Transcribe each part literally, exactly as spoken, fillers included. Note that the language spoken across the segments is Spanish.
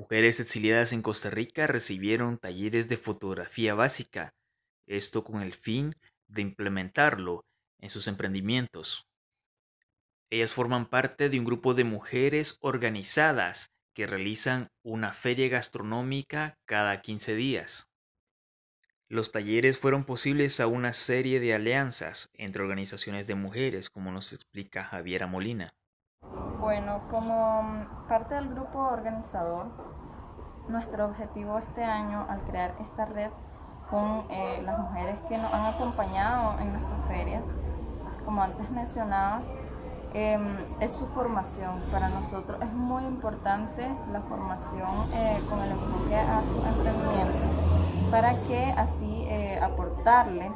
Mujeres exiliadas en Costa Rica recibieron talleres de fotografía básica, esto con el fin de implementarlo en sus emprendimientos. Ellas forman parte de un grupo de mujeres organizadas que realizan una feria gastronómica cada quince días. Los talleres fueron posibles a una serie de alianzas entre organizaciones de mujeres, como nos explica Javiera Molina. Bueno, como parte del grupo organizador, nuestro objetivo este año al crear esta red con eh, las mujeres que nos han acompañado en nuestras ferias, como antes mencionabas, eh, es su formación. Para nosotros es muy importante la formación eh, con el enfoque a su emprendimiento, para que así eh, aportarles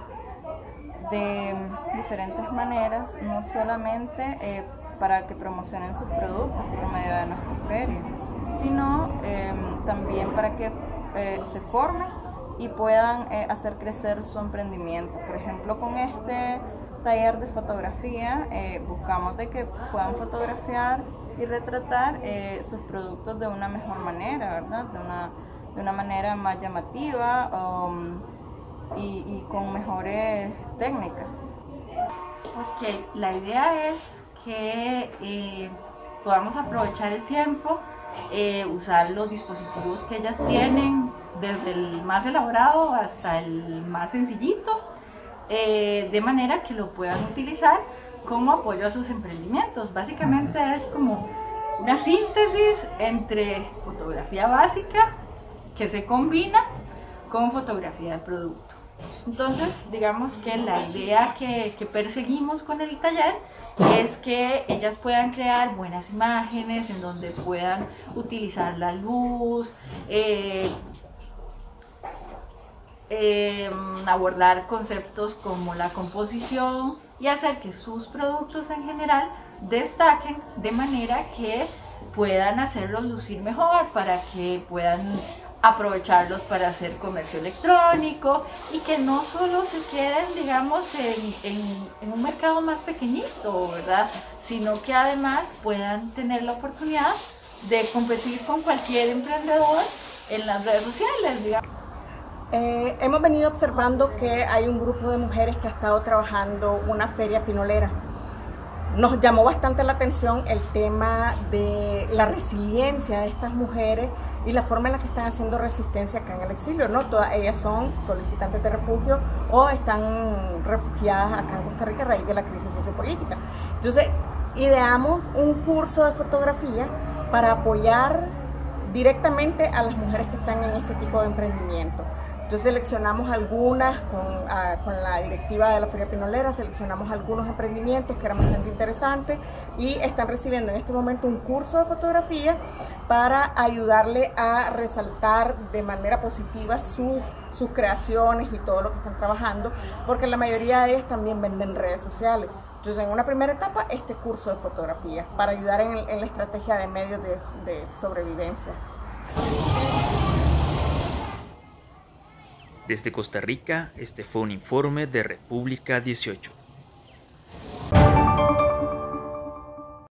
de diferentes maneras, no solamente eh, para que promocionen sus productos por medio de nuestra feria, sino eh, también para que eh, se formen y puedan eh, hacer crecer su emprendimiento. Por ejemplo, con este taller de fotografía eh, buscamos de que puedan fotografiar y retratar eh, sus productos de una mejor manera, ¿verdad? De una, de una manera más llamativa um, y, y con mejores técnicas. Ok, la idea es que eh, podamos aprovechar el tiempo, eh, usar los dispositivos que ellas tienen, desde el más elaborado hasta el más sencillito, eh, de manera que lo puedan utilizar como apoyo a sus emprendimientos. Básicamente es como una síntesis entre fotografía básica que se combina con fotografía del producto. Entonces, digamos que la idea que, que perseguimos con el taller es que ellas puedan crear buenas imágenes en donde puedan utilizar la luz, eh, eh, abordar conceptos como la composición y hacer que sus productos en general destaquen de manera que puedan hacerlos lucir mejor, para que puedan aprovecharlos para hacer comercio electrónico y que no solo se queden, digamos, en, en, en un mercado más pequeñito, ¿verdad? Sino que además puedan tener la oportunidad de competir con cualquier emprendedor en las redes sociales, digamos. Eh, hemos venido observando que hay un grupo de mujeres que ha estado trabajando una feria pinolera. Nos llamó bastante la atención el tema de la resiliencia de estas mujeres y la forma en la que están haciendo resistencia acá en el exilio, ¿no? Todas ellas son solicitantes de refugio o están refugiadas acá en Costa Rica a raíz de la crisis sociopolítica. Entonces, ideamos un curso de fotografía para apoyar directamente a las mujeres que están en este tipo de emprendimiento. Entonces seleccionamos algunas con, uh, con la directiva de la Feria Pinolera, seleccionamos algunos emprendimientos que eran bastante interesantes y están recibiendo en este momento un curso de fotografía para ayudarle a resaltar de manera positiva su, sus creaciones y todo lo que están trabajando, porque la mayoría de ellas también venden redes sociales. Entonces, en una primera etapa, este curso de fotografía para ayudar en, el, en la estrategia de medios de, de sobrevivencia. Desde Costa Rica, este fue un informe de República dieciocho.